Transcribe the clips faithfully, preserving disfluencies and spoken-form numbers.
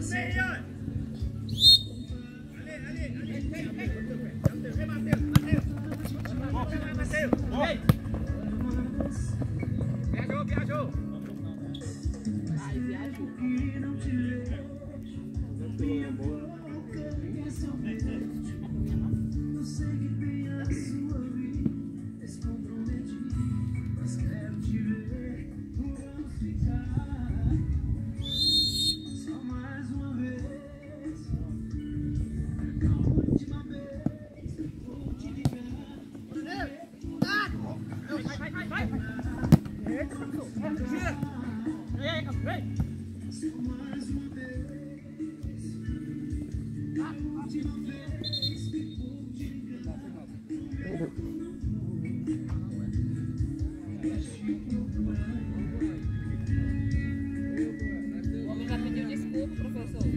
Viajou, viajou. Ai, viajou. O homem já pediu desculpa, professor.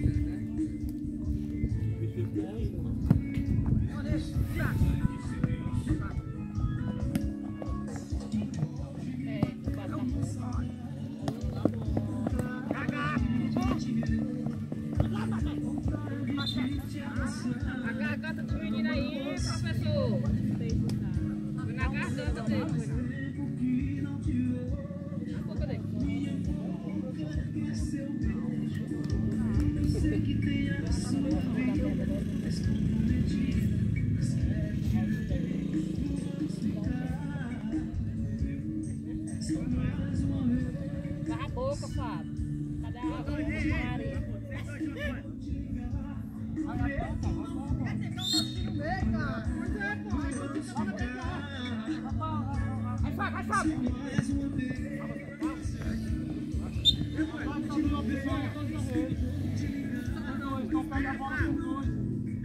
A garganta do menino aí, professor. Foi na garganta dele. A boca dele. Cala a boca, Fábio. Cadê a água? Vai, Fábio, vai, Fábio. Então pega a bola com dois.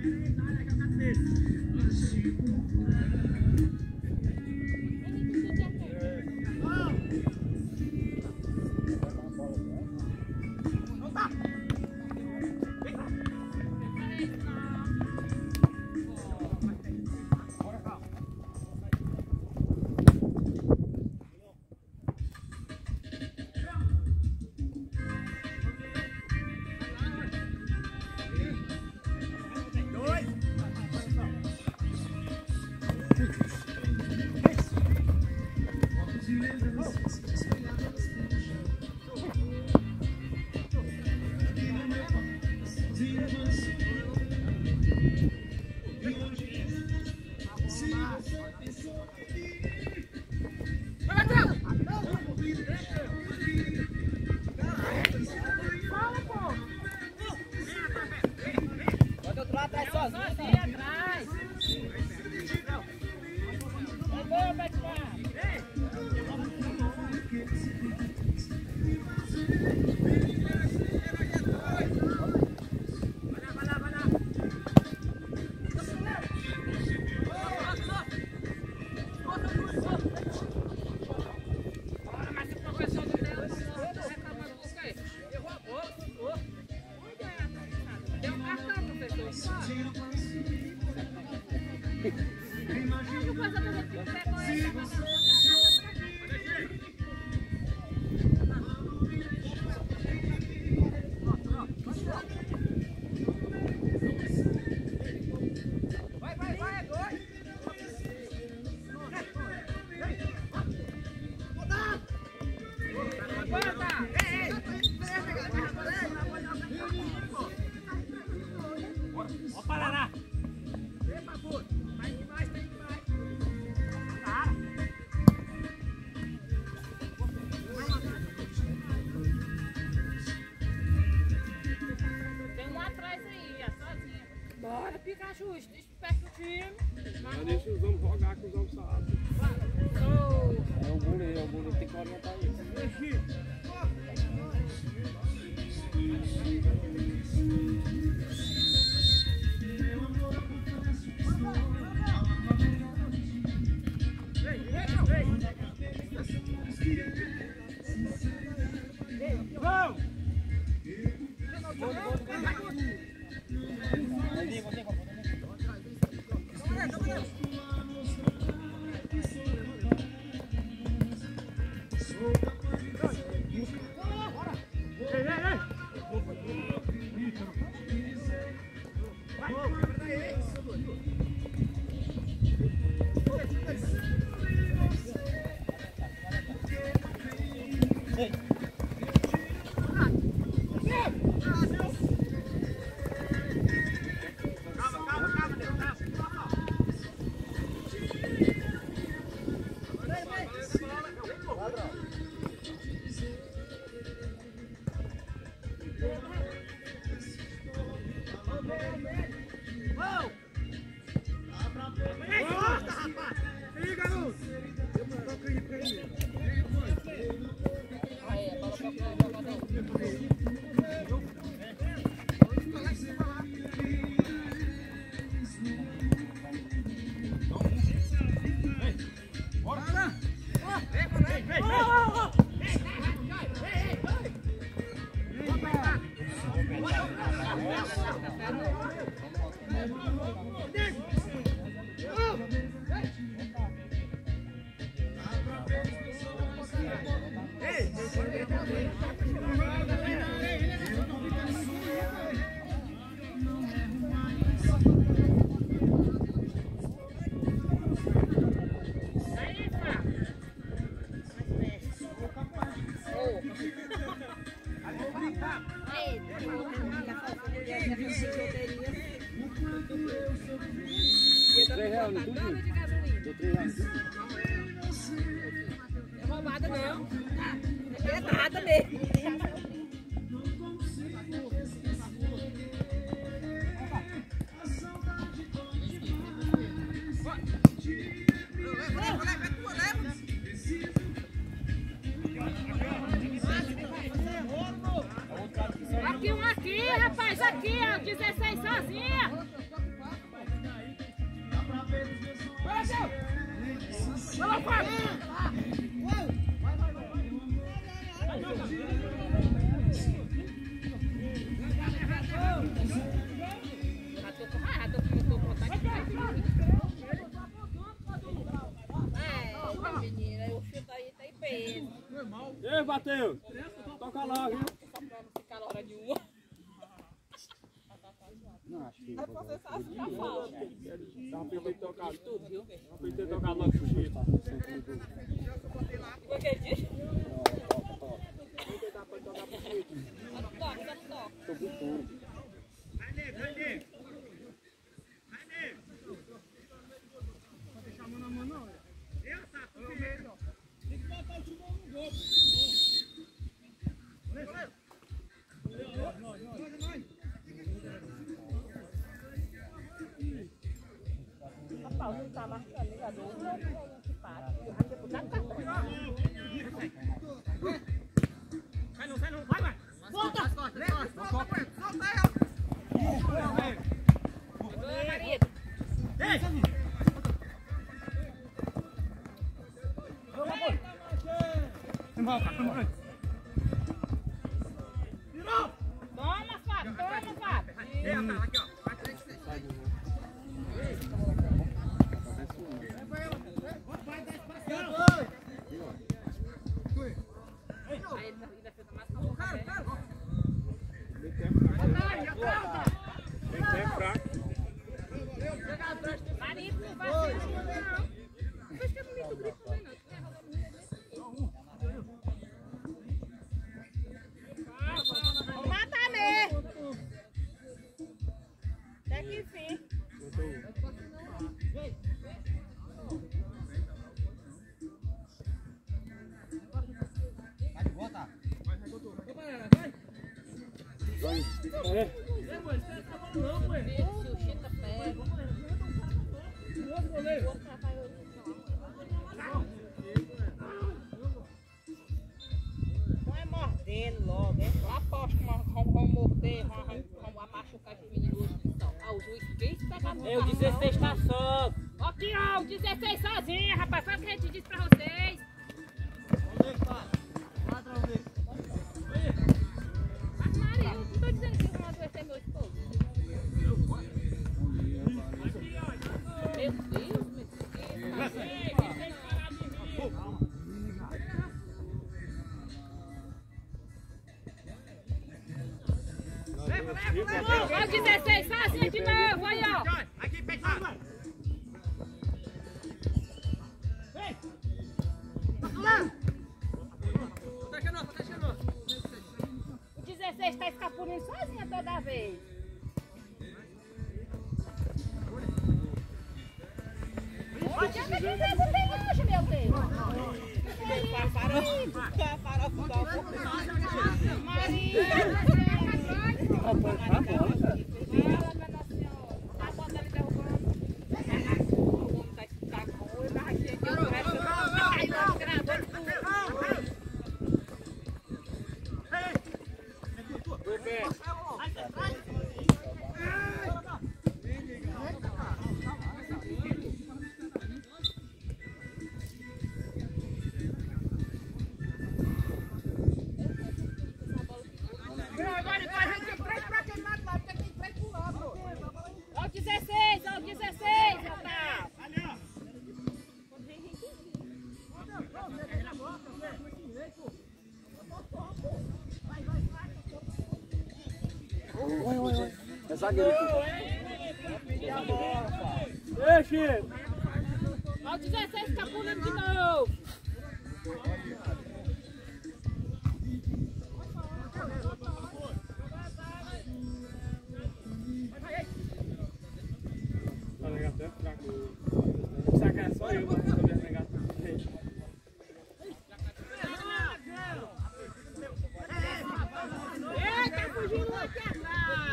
Bora, Pikachu, espeta o time. Mas deixa os homens jogar que os homens sabem. É o goleiro, é o goleiro tem que orientar isso. Hey, hey, hey! Três reais no tudo? Deu três reais. É roubada não. É nada mesmo. Aqui um aqui, rapaz, aqui, ó, dezesseis sozinha. Vai lá, Ei, Matheus, toca logo, viu? Só pra não ficar na hora nenhuma. Não, acho que É pra você só ficar falando. dá pra eu tocar tudo, viu? Dá pra eu tocar logo pro Chico. O que ele disse? Dá pra tocar pro Chico. Só não toca, só não toca. Tô botando. Vai nego, vai nego. Vai nego. Não deixar a mão na mão não. Eu, tá, tô vendo. Tem que botar o timão no gol. Goleiro. Nós, nós, nós. Rapaz, não tá marcando, ligado? O outro que para. O deputado tá bom. Sai não, sai não. Vai, vai. Volta. Solta, solta. Solta aí, ó. Agora, marido. Ei. Vamos, vamos. Virou. Toma, Fábio, toma, Fábio. Ei, Otávio, aqui, ó. Aí ele ainda fez mais com o cara. Tem que ser fraco. Marido, não vai ser assim, não. Mas que eu não me cobri também, não. Mata mesmo. Até que enfim. Vai. É. Sushita pega. Não é mordendo logo, é? Eu aposto que vão morder, vão machucar esse menino hoje. Ah, o juiz quis pegar no É o dezesseis tá só. Aqui, ó, o dezesseis sozinho, rapaz. Foi o que a gente disse pra vocês. Mas, Maria, eu não tô dizendo que vão adoecer meu esposo. Meu Deus, meu Deus. Ei, Ó, dezesseis, sozinho de novo, aí, ó. Aqui, fechado. O dezesseis tá escapulindo sozinha toda vez. Onde é que dezesseis tem hoje, meu Deus? Maria! É zagueiro aqui. Deixa! Ó, o dezesseis tá pulando de novo. Tá legal até fraco. Será que é só eu pra saber pegar? Eita, fugindo lá aqui atrás.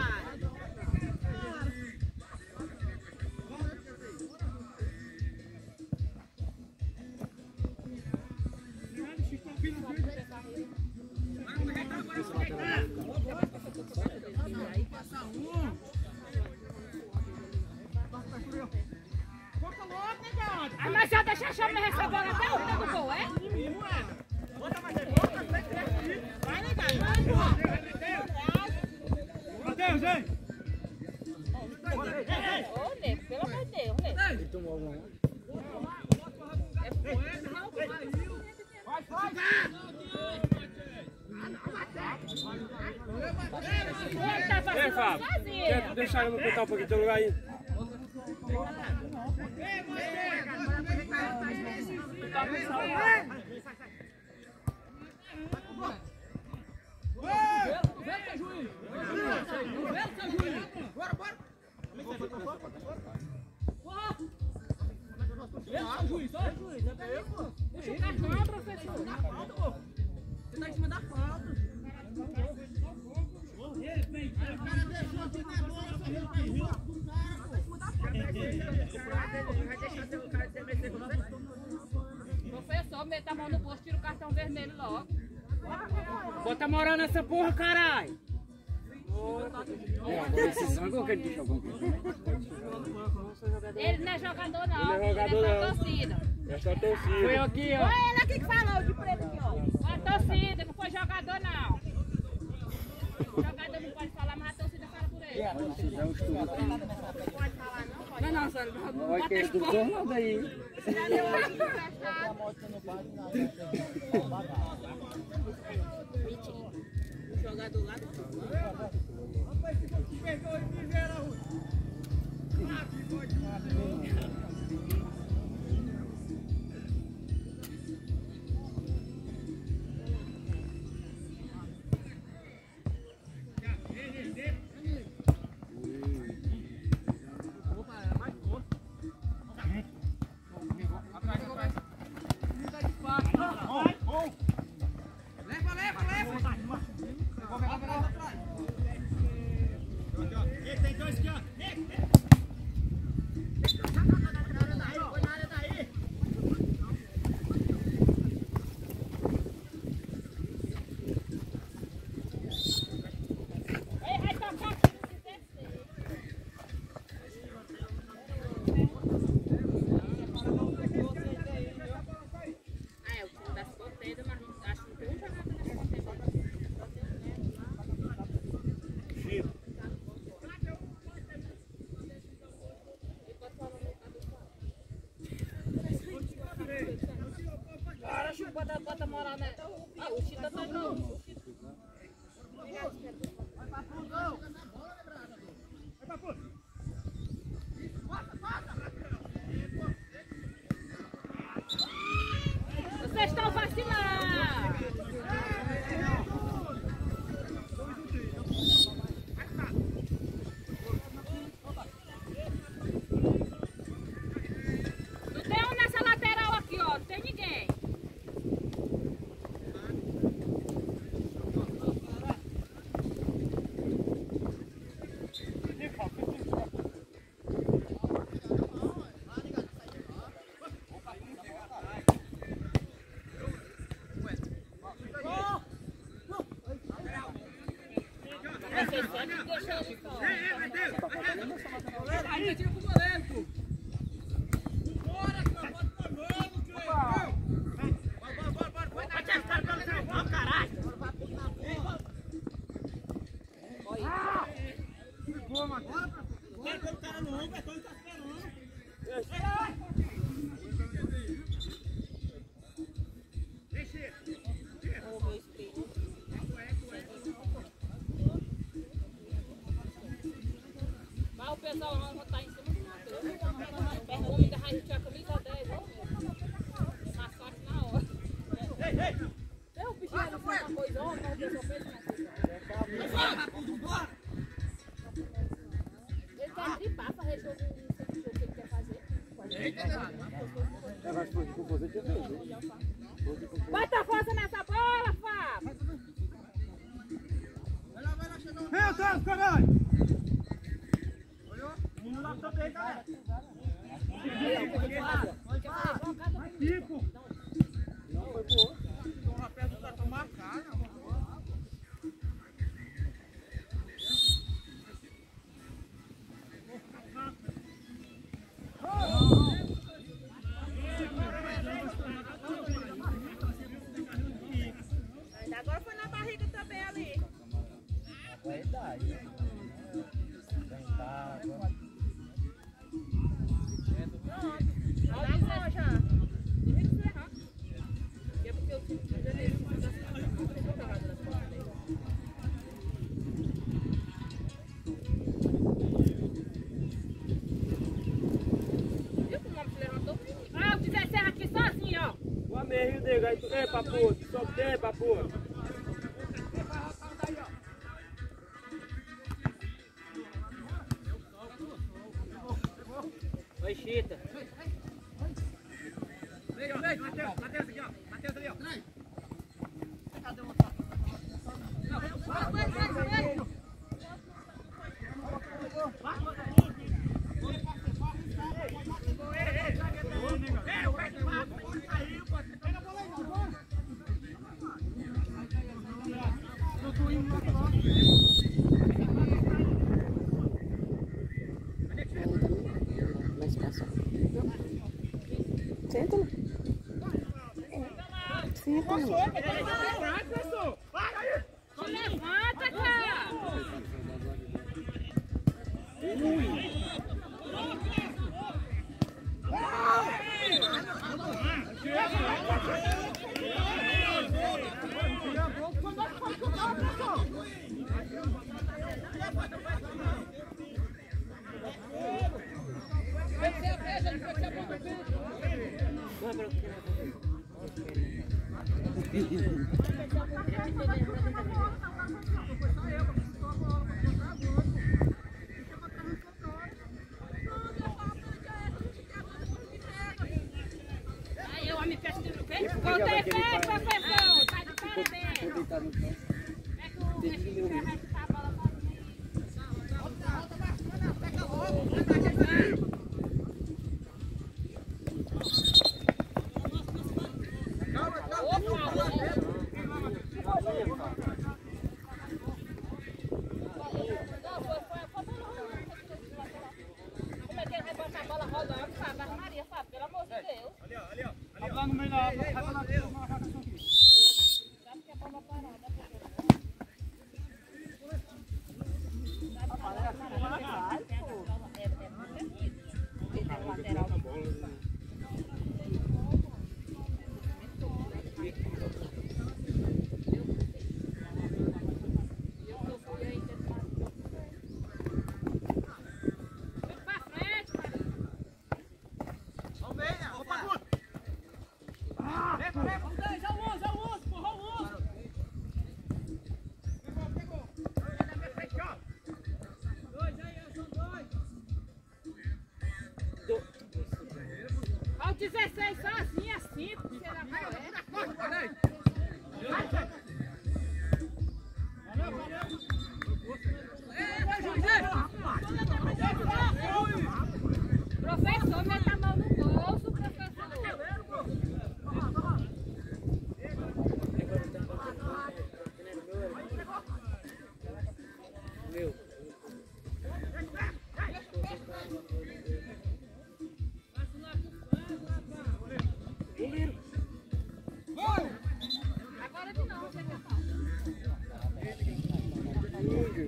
Ah, mas já deixa a chave essa bola até o fim do gol, é? Bota mais de boca, vai, Negai. Matheus, hein? Ô, Nego, pelo amor de Deus, Nego. Ele tomou alguma? Vai, vai! Ele tá Ei, fazendo Fábio, sozinho. quer deixar eu me contar um pouquinho do teu lugar aí? Bora, bora! Puxa o cartão, professor. Você tá em cima da falta. Professor, meta a mão no bolso, tira o cartão vermelho logo. Bota moral nessa porra, caralho! Decisão, igual que ele deixou com Ele não é jogador, não. Ele é jogador, Ele é só não. torcida. É só torcida. Foi aqui, ó. Foi ele aqui que falou de preto aqui, ó. Foi a torcida, não foi jogador, não. O jogador não pode falar, mas a torcida fala por ele. Decisão, estudo. Não pode falar, não pode. Não, não, sério, não vai ter estudo por nada aí. Já deu uma emprestada. Mentira. O jogador lá do Perdeu e fizeram. Leva, leva, leva! Tem dois aqui, ó. Ei, vai tocar aqui no dezesseis. Ah, é o time das escoteira, mas acho que não tem um jogador na escoteira. Você sempre deixa ele só. Aí, tira pro goleiro, pô. Bora, cara, bota pra mano, Cleiton. Bora, bora, bora, bora. Vai tirar os caras pelo chão. Vamos, caralho. Olha. Boa, Matheus. Vai ter o cara no ombro, é quando tá esperando. Deixa ele. Ô, meu espírito. Vai o pessoal não botar em cima do Matheus. O homem da raiz tinha a camisa dez, ó. Massacre na hora. Ei, ei. Tem o bichinho ali faz uma coisa, ó, mas o pessoal fez uma coisa. Ele quer gripar pra resolver o que ele quer fazer. Bota força nessa bola, Fábio! Vem, Otávio, caralho! Olhou? Menino lá também, galera. Tipo. Não foi boa. Então, a pedra tá tão marcada. Agora foi na barriga também ali. Verdade. Olha lá, já. Deixa ele ferrar. É porque eu tive que fazer isso. Viu como o homem se levantou? Ah, o dezessete aqui sozinho, ó. O ameio dele, aí tu vem, papo, sobe dele, papo. Oi, Chita. Vem, vem, Matheus, Matheus aqui, ó. Matheus ali, ó. Cadê o Senta, né? Senta, né? Levanta, cara! Aí eu me peço de ver. Voltei bem, professor. Tá de parabéns. É que o Reginho vai arrastar a bola pra mim. Como é que ele vai botar a bola rodando, Fábio? Ave Maria, Fábio, pelo amor de Deus. Ali, ó, ali, ó. Vai lá no meio da água, vai lá na marcação aqui. Sabe que a bola parada, Vamos ver, né? Vamos pra puta. Vem, vem, vamos ver. Já o onze, já o onze, porra, o onze. Pegou, pegou. Olha na minha frente, ó. Dois aí, são dois. Olha o dezesseis sozinho, assim, será que é? Corre, corre. Professor, meta a mão no bolso, professor.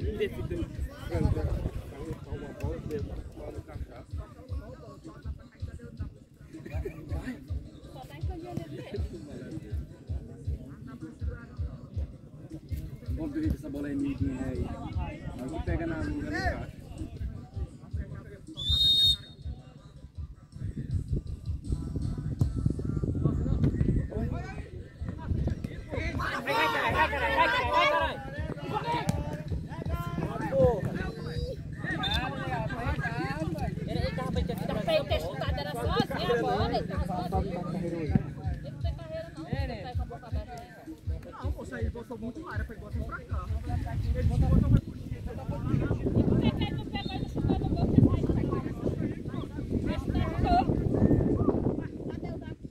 Decidimos uma bola dentro do cachaça. Só tá encaminhando ele mesmo. Vamos ver se essa bola é midinha aí. Mas não pega na mão da caixa. Não, moça, aí botou muito área, foi botando pra cá. Ele botou vai por cima. Por que ele não pegou e não chutou no gol que sai pra cá? Esse tá no gol. Cadê o daqui?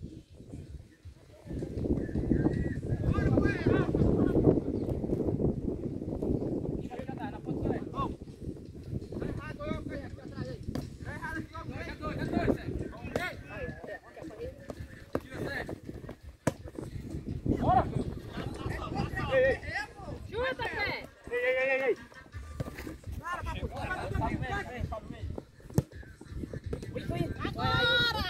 Chuta, Pé! Ei, ei, ei, ei! Agora!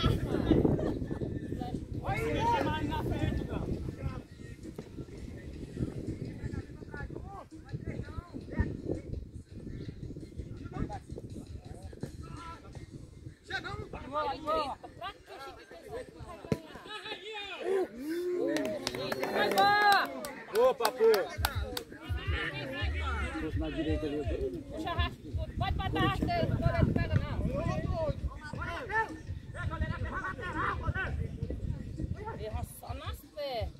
Chegamos! Pra que eu cheguei vai ganhar? Opa, pô! Na direita ali. Puxa, arrasta. Pode botar a rasteira, não pode pega não. Erra só nas pernas.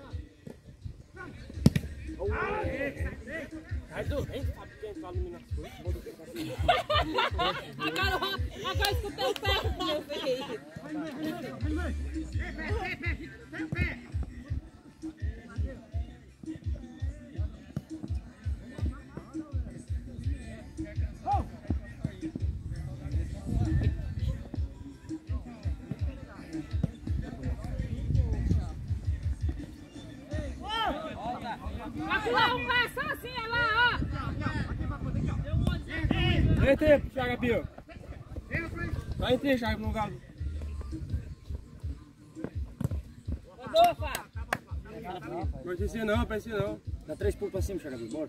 Agora, agora escutei o pé, meu filho. Vai lá, um passo assim, olha lá, ó. Vem tempo, Thiago Pio. Vai entrar, Thiago, no galo. Mandou, Fábio. Não precisa não, precisa não. Dá três pulos pra cima, Thiago, bora.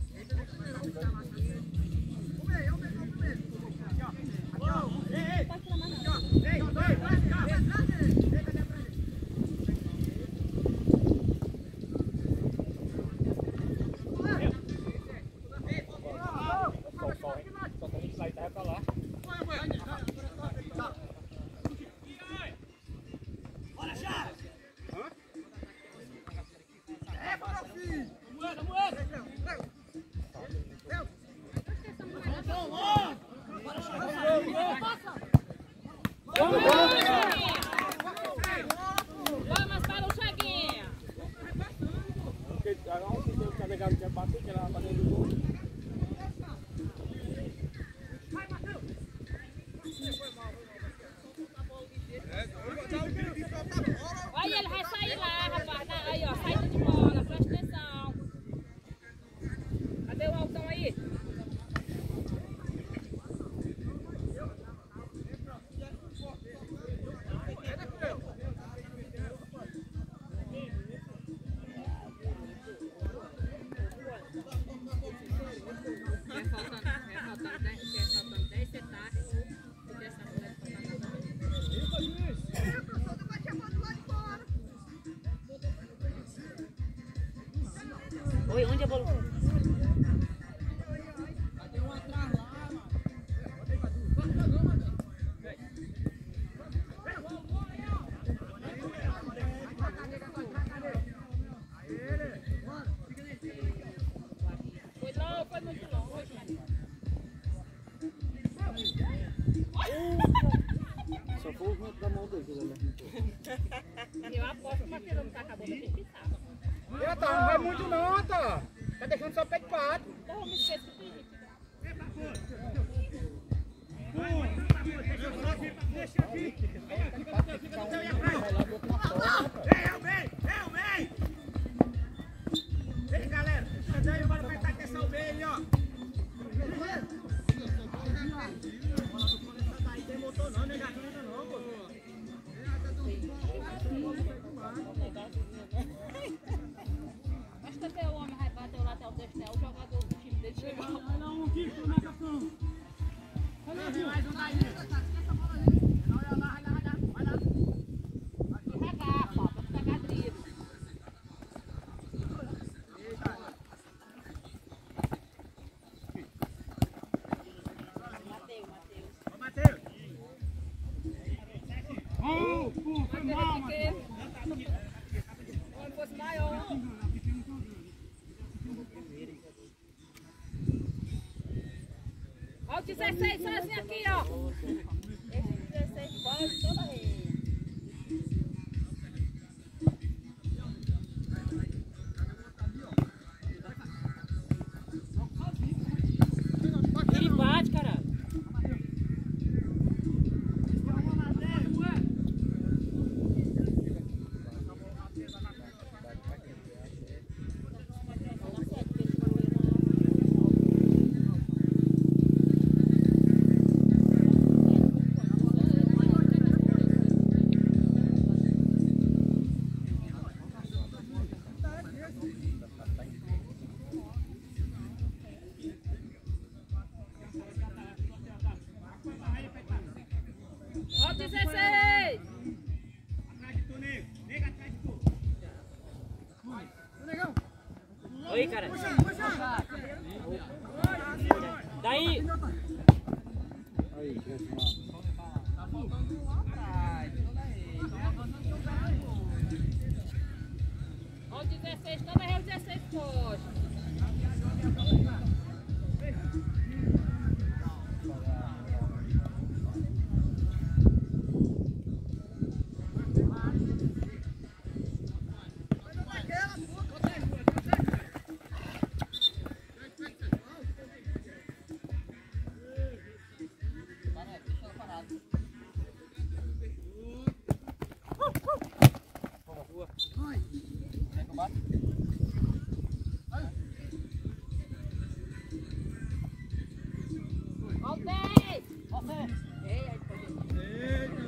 Vamos para o Chaguinha. Porque agora você tem que carregar no tempo que ela vai dentro do gol. Olha, ele vai sair lá, rapaz. Aí, ó, saída de bola, presta atenção. Cadê o altão aí? Vai faltando, vai faltando dez, vai faltando dez centavos. Porque essa mulher tá faltando. Oi, onde a bola? Foi não, foi muito longe. Só foi o vento da mão dele, né? Eu aposto que o Matheus não tá acabando de pisar. Eita, não vai muito não, tá? Tá deixando só pé de pato. Então eu me esqueço de pedir. Deixa aqui. Eu bem, eu bem. Ei, galera, daí agora vai estar com essa ovelha, ó. Mais um daí. Olha lá, vai lá, vai lá. Vai lá. Devagar, só, pra pegar drible. Ô, Matheus. Oh, pô, foi mal, Matheus. Quando fosse maior. Olha o dezesseis sozinho aqui, ó. Esse dezesseis pode toda vez. Ele bate, caralho. Ó o dezesseis! Atrás de tu, nego. Nego atrás de tu. Oi, cara. Daí! Aí, cresce Ó o dezesseis, toda vez o dezesseis foge. Ó o dez! Ei, aí pode.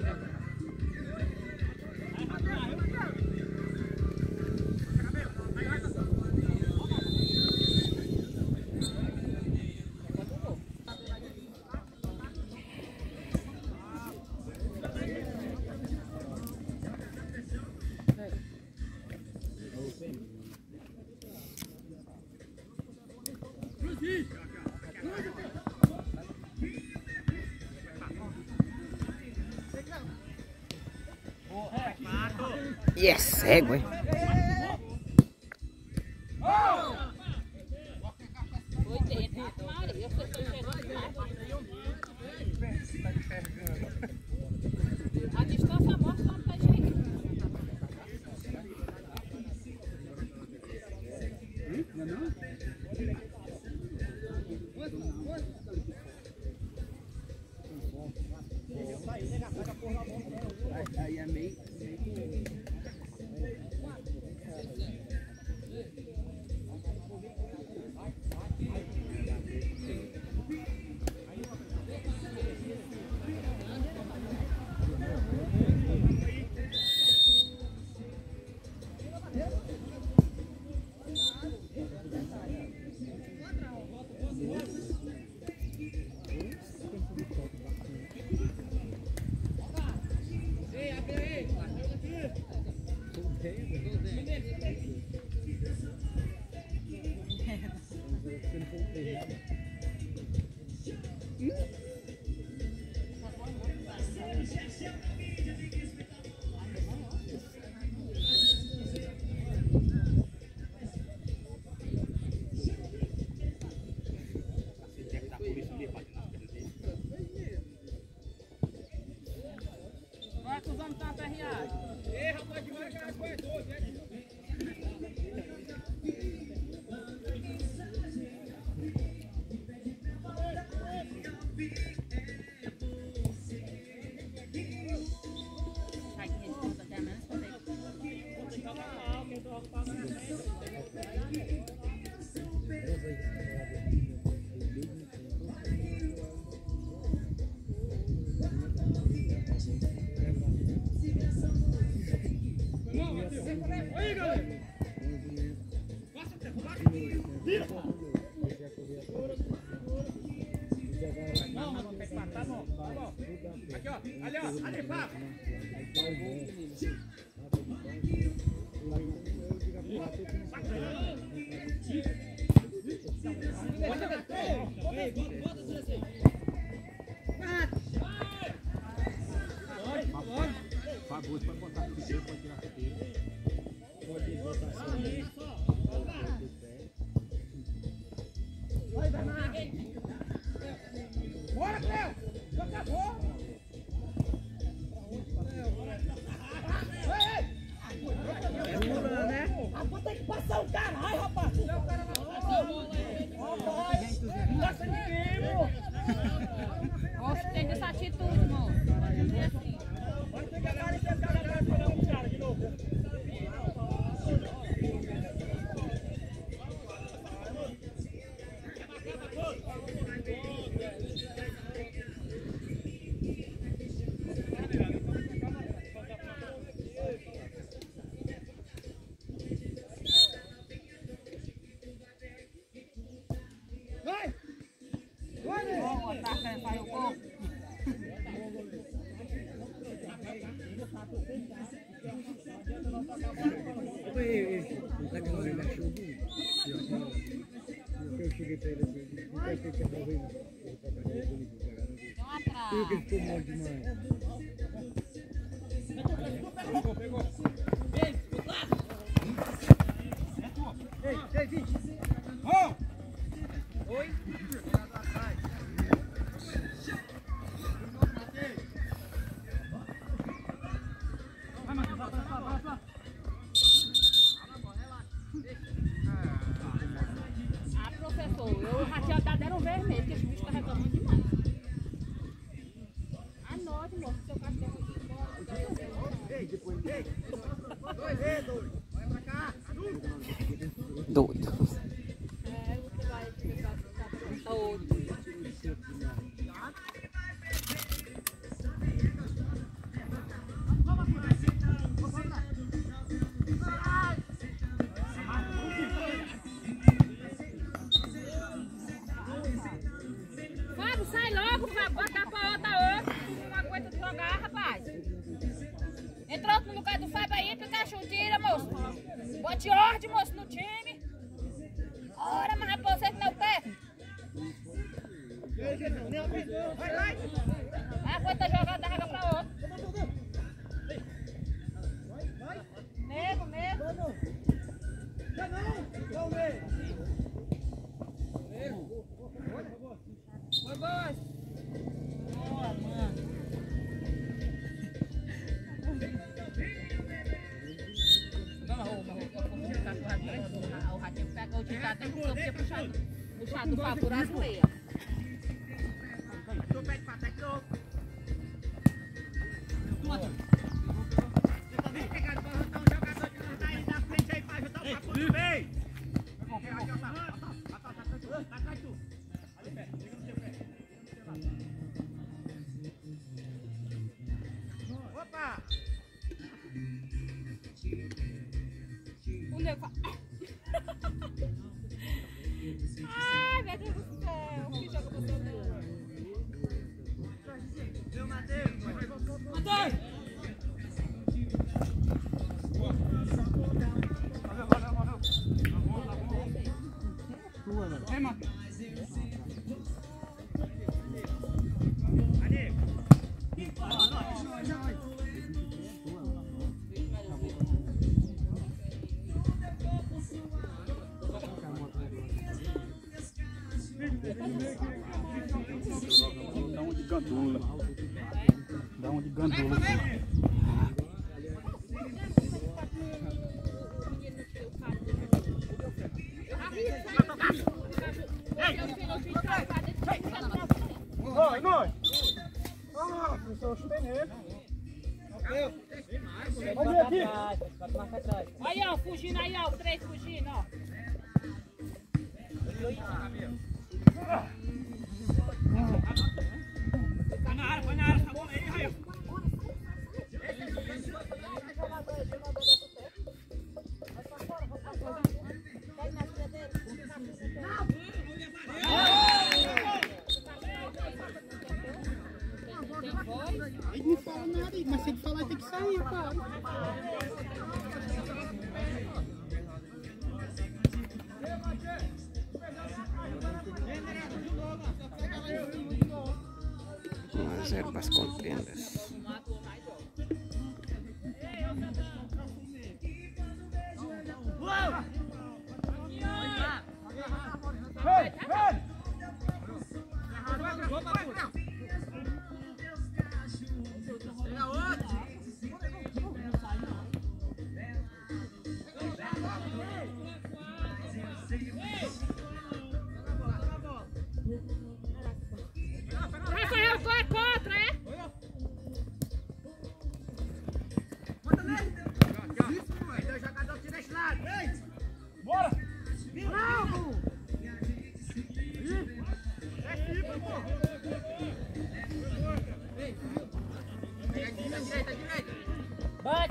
Yes, égua. Foi dentro, Maria. Eu sei que eu chegando demais. A distância mostra onde tá chegando. Não, não? Aí é meio. Aqui, ó. Ali, ó. Ali, Fábio. Fábio, pode botar aqui, pode tirar a cadeira. Pode botar assim. Vai, Bernardo. Bora, Cléo! Já acabou! É dura, né? Agora tem que passar o cara! Ai, rapaz! O cara na rapaz! Não gosta de ninguém, pô! Gosto tem dessa atitude, moço. Pode pegar a cara e pescar a cara pra dar um cara de novo. Vai! Vai! Vamos atacar, vai o gol. Eu cheguei pra ele assim, não quer que ele morreu. Não atrás. Ele ficou mal demais. Pegou, pegou. Ei, ei, vinte. Oh! Oi? Vai, Matheus, vai, vai, vai, vai. Ah, professor, eu já tinha dado era um vermelho, porque esse bicho tá reclamando demais. Anote, moço, seu cachorro aqui embora. Ei, depois, ei. Dois, ei, dois. Vai pra cá. Doido. É, você vai ficar outro. Fábio, sai logo, Fábio, botar pra outra outra. Não aguenta de jogar, rapaz. Entra outro no lugar do Fábio aí, Pikachu, tira, moço. Bote ordem, moço, no time. Ora, mas rapaz, você que não é o técnico. Vai, vai. Aguenta jogar, dá rega pra outro. Nego, nego. Já não. Vamos ver. Foi, boas. Boa, mano. O ratinho pega o tio até com o campo puxado. Puxado pra furar as meias. Tu pede pra trás de novo. Você tá bem pegado pra botar um jogador que não tá aí na frente aí pra ajudar o papo do bem. Aqui, ó, tá atrás tu. Tá atrás tu. Ali perto, chega no teu pé. Opa! O nego fala. Ai, meu Deus do céu. Que jogo você deu? Meu Matheus. Matheus! Valeu, valeu, valeu. Vem, Matheus. Ali. Dá uma de gandula. Dá uma de gandula. Oi, nós. Ah, professor, eu chutei nele. Vamos ver aqui. Aí, ó, fugindo aí, ó, o três fugindo, ó. Vai na área, vai na área, tá bom aí, Raio. esqueci de falar, tem que sair, cara. um a zero para as contendas. Rafael, tu é contra, é? Bora! Bravo! Vai!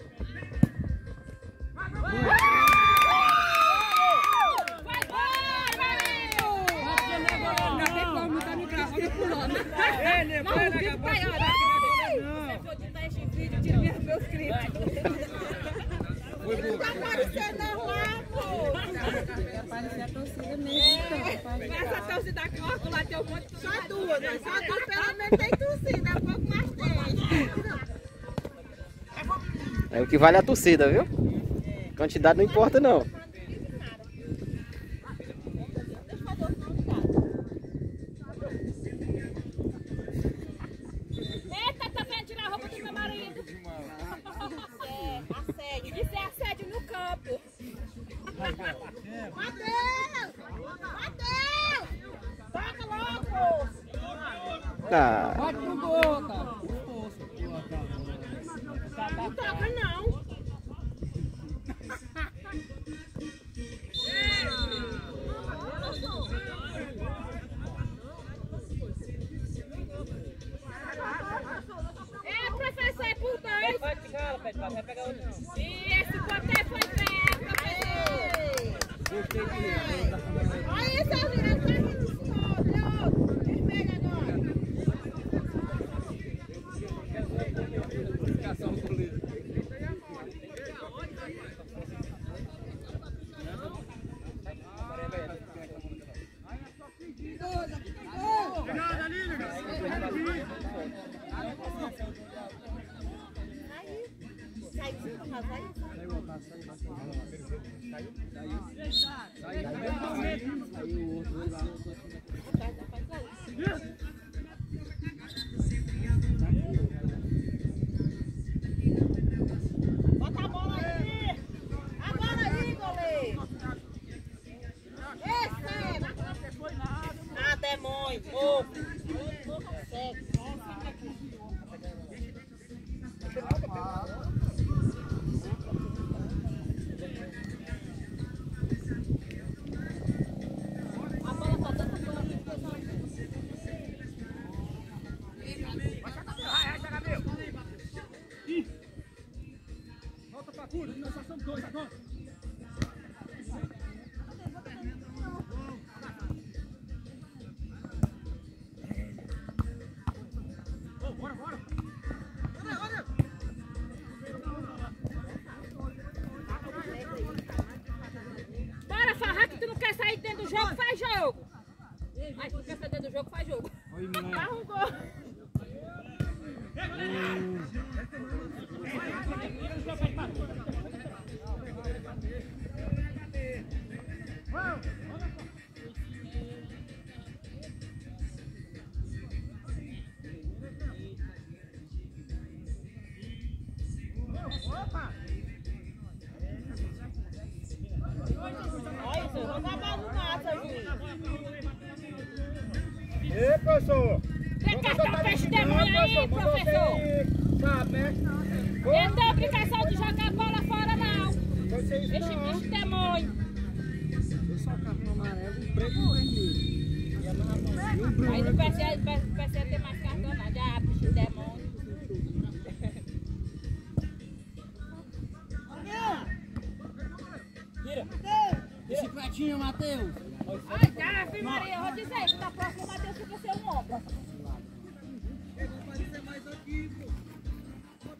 Aparecer a torcida mesmo. Essa torcida corta lá tem um monte de... Só duas, né? Só duas pelo menos tem torcida, é um pouco mais tem. É o que vale a torcida, viu? Quantidade não importa não. Eita, tá vendo tirar a roupa do meu marido? É, assédio. Isso é assédio no campo. Mateus! Mateus! Toca logo! Ah, Bate pro gol, cara. Não toca não. É, professor, é por dois. Vai pegar, vai pegar outro não. E esse poder foi velho, professor. Olha isso, Alvira, tá rindo do senhor. Vermelho agora. Bota a bola aí. A bola aí, goleiro. Esse! Ah, demônio. Ovo. Segue. A bola tá dando bola aqui, pessoal. Volta pra curva, nós só somos dois agora. Bora, bora! Bora, Farra, que tu não quer sair dentro do jogo, faz jogo. Mas tu quer sair dentro do jogo, faz jogo. Faz um gol. Olha isso, vou acabar no massa, juiz. Ei, professor! Quer cascar o peixe demônio aí, professor? Sabe, né? Ele tem obrigação de jogar a bola fora, não. Você isso Esse não. bicho demônio. Eu só carro amarelo, um preto e um vermelho. Aí não precisa, precisa ter mais cartão, não. Já, bicho demônio. Esse pratinho, Matheus! Ai, tá, filho Maria, eu vou dizer que na próxima o Matheus fica sem um ombro. Eu vou aparecer mais aqui, pô.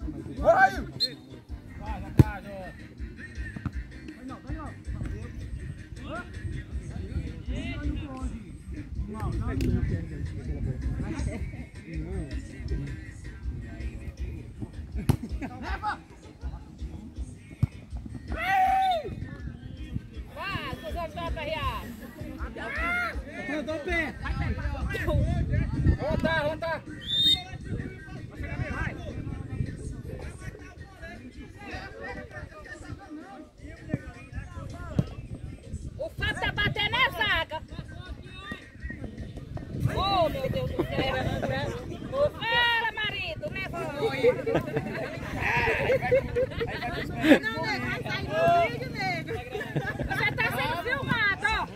Vai, os homens estão aperreados. Eu dou o pé. Volta, volta. O Fábio tá batendo na zaga. Oh, meu Deus do céu. Fala, marido, leva. Não, nego, vai sair no vídeo, nego. Você tá sendo filmado, ó.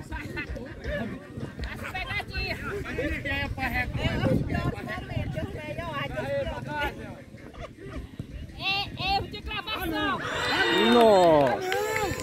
As pegadinhas. É os piores momentos, os melhores. É erro de gravação. Nossa!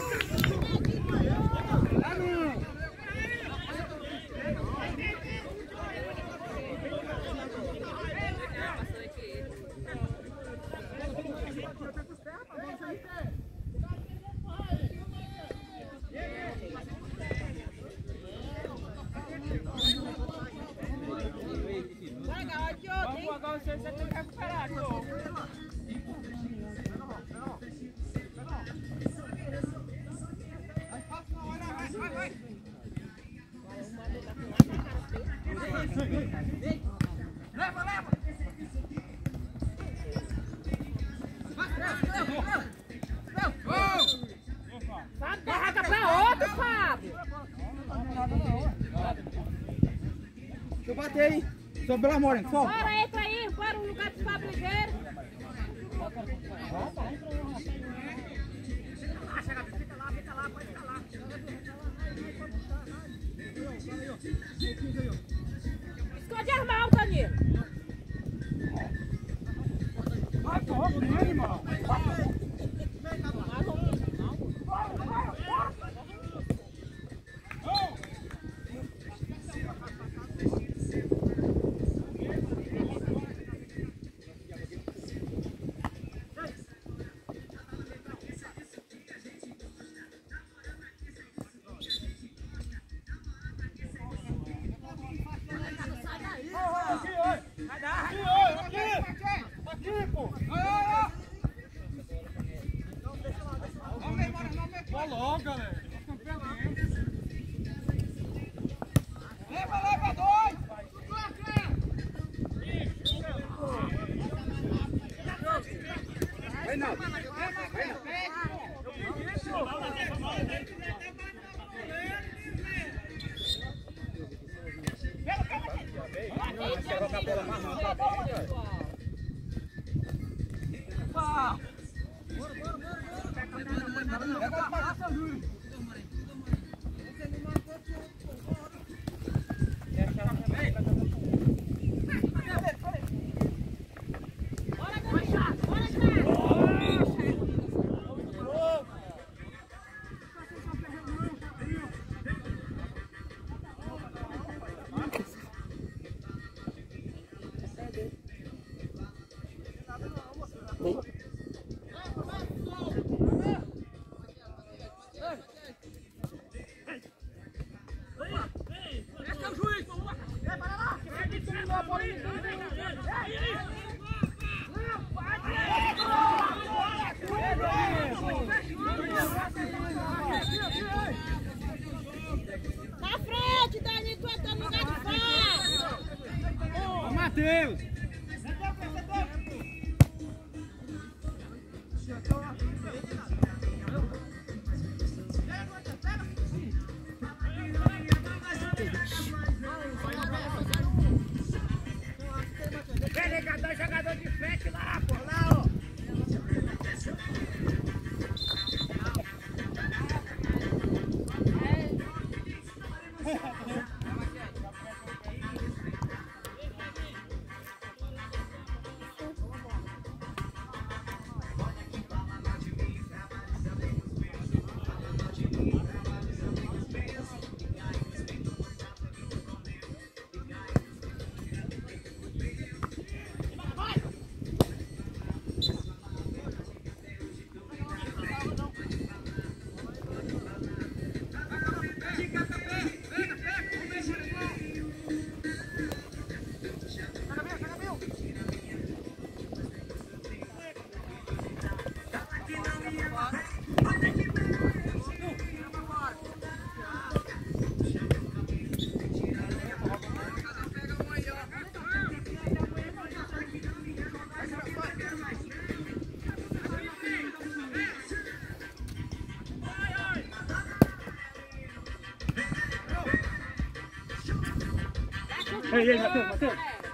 Vamos agora, você tem que recuperar, pô. Leva, leva! Fábio, barraca pra outro, Fábio. Deixa eu bater aí. Seu Bela Morena, foca. Bora, entra aí, para o lugar do Fábio Ligeiro. Esconde as mãos, Danilo. Vai, porra, nem, irmão. Logo, galera. Leva, leva, dois! Vai, não. Na frente, Danilo, tu entra no lugar de fora. Ô, Matheus. Jogador, jogador de frente lá, pô, lá, ó. Ei, ei, Matheus, Matheus.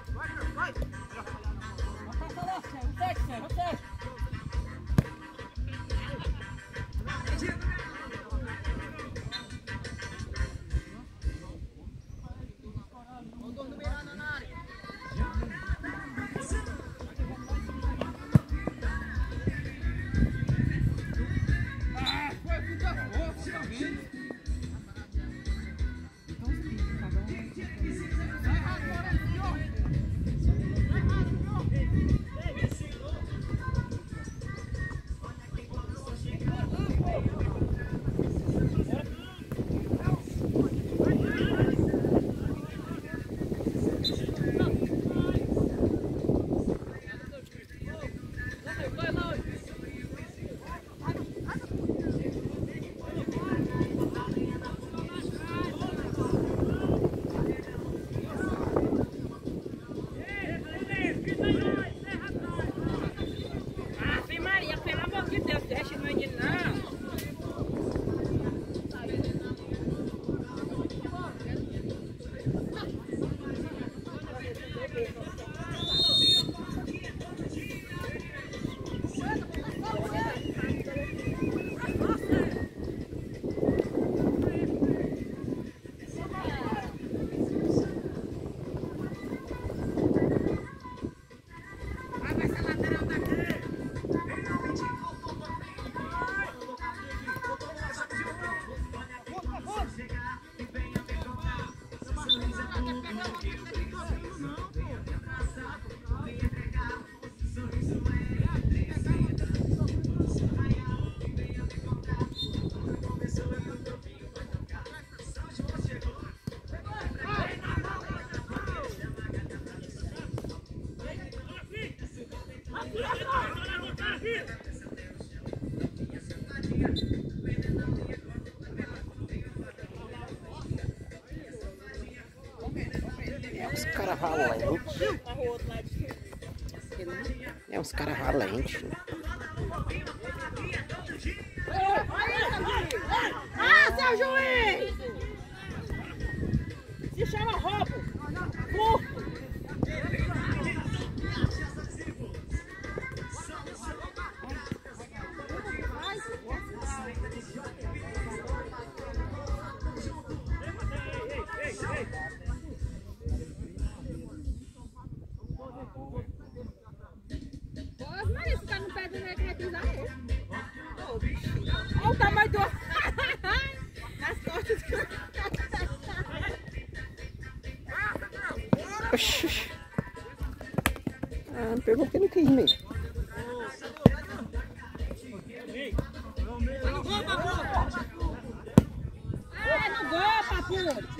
É uns caras valentes. É uns caras valentes. Ah, seu juiz! Se chama roubo! Furto! Mas esse cara não pede nem que repisar ele. Olha o tamanho do... Nas costas do... Oxi. Ah, não pegou porque não quis mesmo. É, não gol, papu!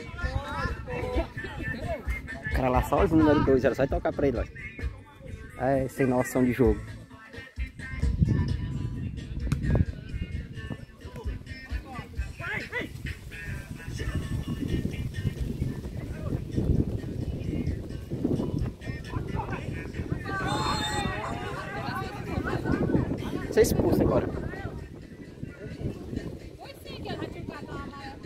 O cara lá só os número dois, era só tocar pra ele, vai. É, sem noção de jogo. Você é expulso agora. Foi sim que eu já tinha catado uma maior.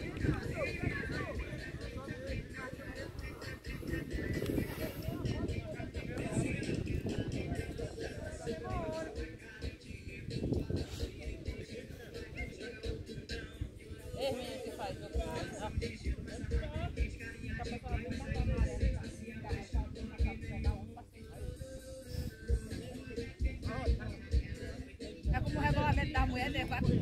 É mesmo que faz. É como o regulamento da mulher levar tudo.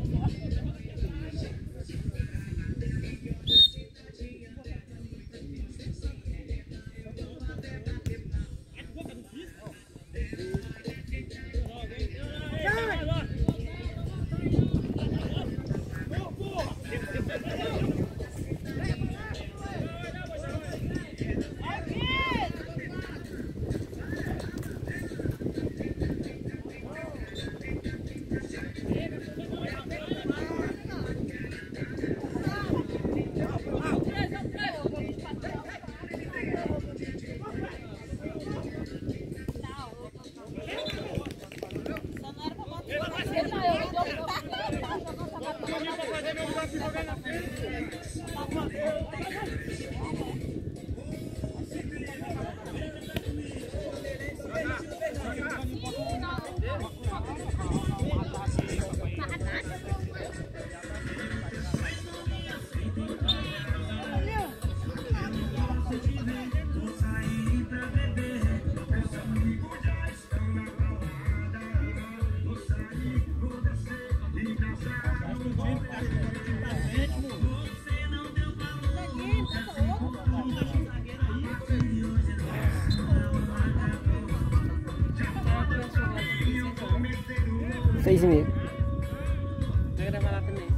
Seis e meia. Vai gravar lá também.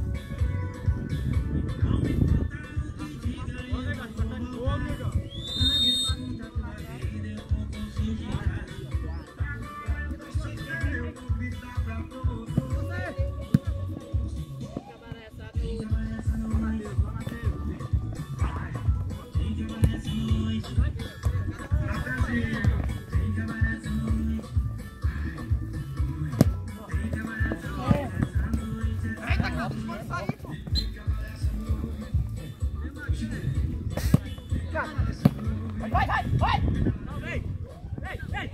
Vai, vai, vai! Vem! Vem, vem!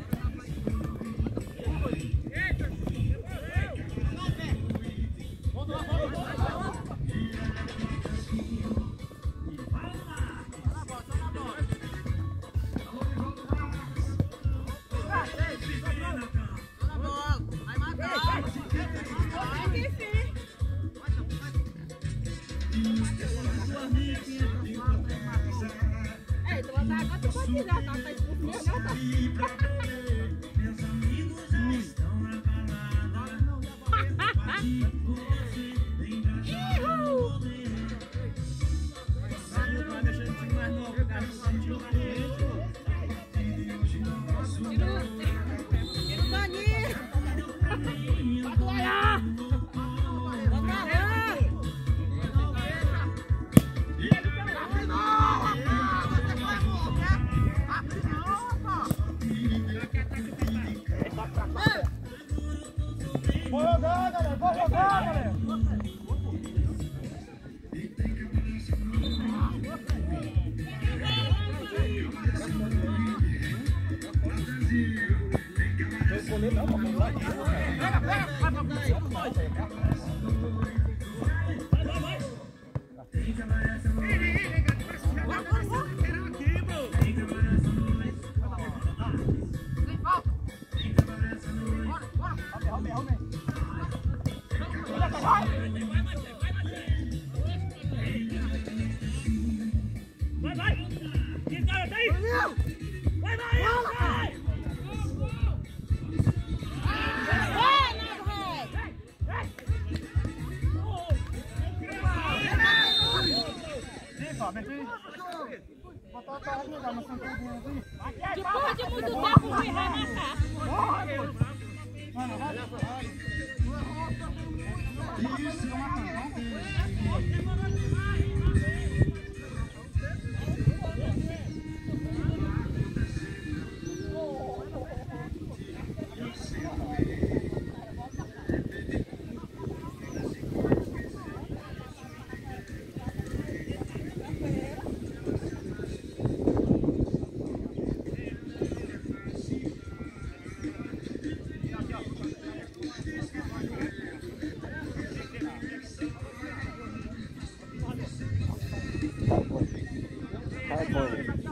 Ei, tu vai dar agora, tu pode tirar, não tá expulso mesmo, não tá? Vou jogar, galera! Vou jogar, galera! Pega, pega! Vai, vai, vai! Vai, vai! Quem cara tá aí? Vai, vai, vai! Depois de muito tempo, o Rui vai matar. Tá bom.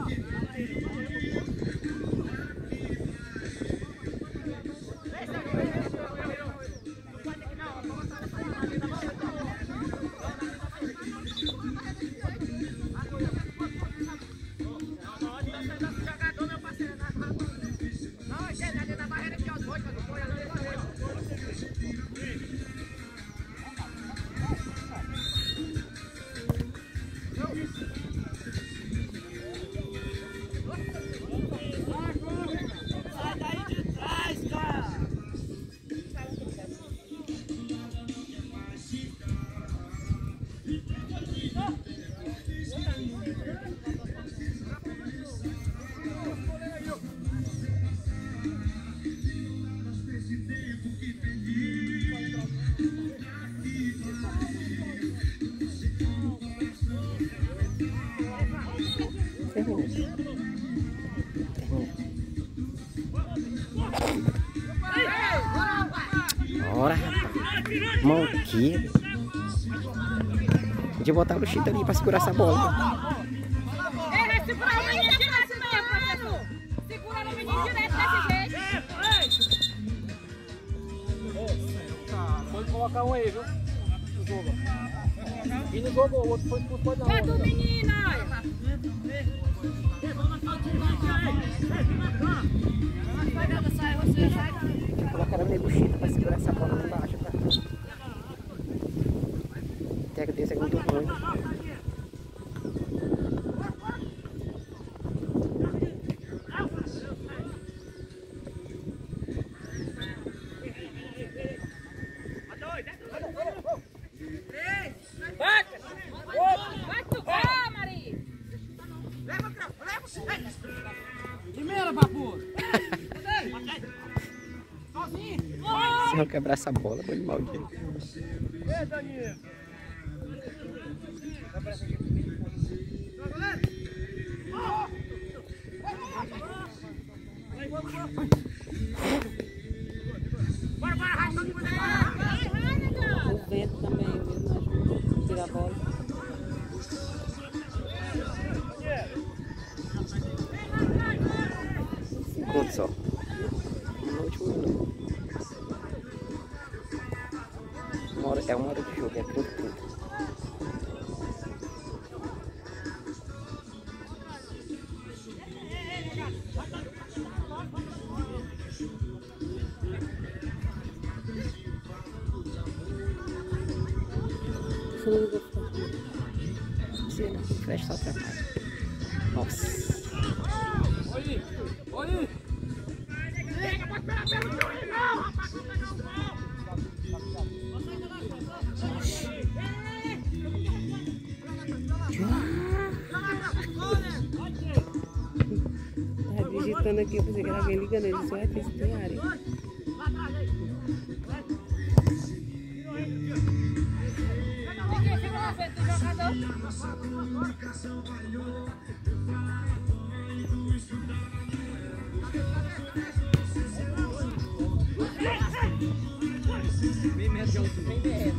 Bora, rapaz. Manqueiro. Podia botar o Chita ali pra segurar essa bola. Ei, vai segurar o menino direto mesmo, professor. Segura o menino direto desse jeito. Pode colocar um aí, viu? No jogo. E no jogo, o outro foi expulso da Vai do menino, olha. Colocaram o nego Chita pra segurar essa bola lá embaixo. vapor! Se não quebrar essa bola, vou de maldito. Ei, Danilo! O vento também mesmo ajuda a tirar a bola. Segundo só. No último minuto. Uma hora, é uma hora de jogo, é trinta e trinta. Fecha só atrapalha. Nossa. Olha! Olha! Tá digitando aqui, eu pensei que era alguém ligando, ele disse, ué, tem esse área. Ninguém ficou na frente do jogador. Bem metro de altura. Bem metro.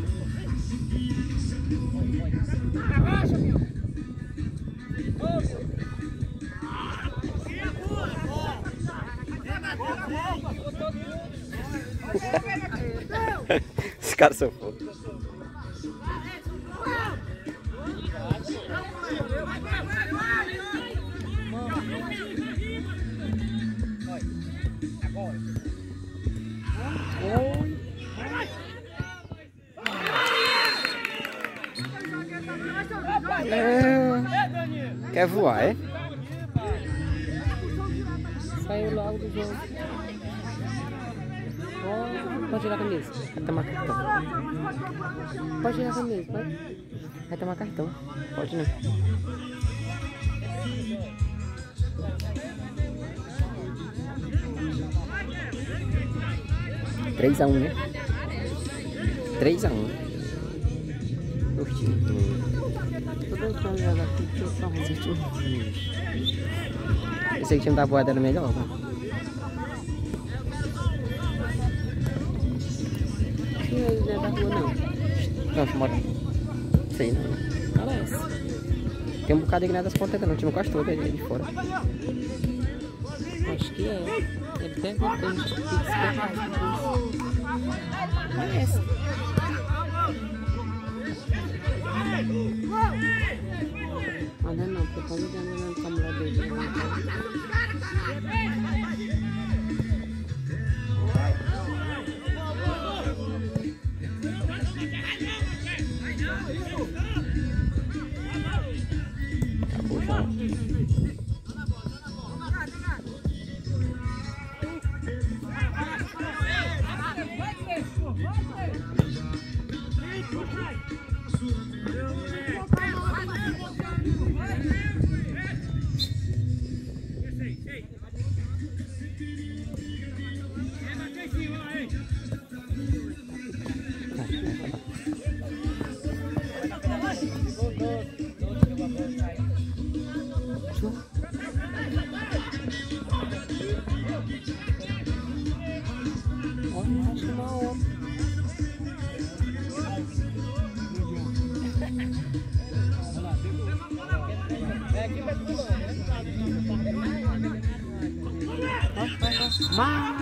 Arrocha, meu. Os caras são foda. É... Quer voar, é? Saiu logo do jogo. Oh, pode tirar a camisa. Vai tomar cartão. Pode tirar a camisa, pode? Vai tomar cartão. Pode não. três a um, né? três a um. Os times. Tô deixando ela aqui, que eu só ruim. Esse time. Esse time da boada era melhor, né? Não é da rua, não. Não, você mora. Sei não. Parece. Tem um bocado de grana das pontas, não. O time quase todo é de fora. Acho que é. Ele deve ter um fixo Parece. Olha não, porque quando ele anda na mulher dele. Acabou já. Olha, acho que uma hora. É aqui pra tu, né? Mas